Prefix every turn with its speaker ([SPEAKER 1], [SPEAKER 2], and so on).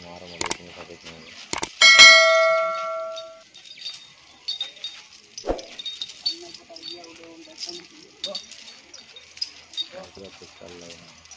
[SPEAKER 1] मारो मुझे इतनी सफेद नहीं है कुछ कर लो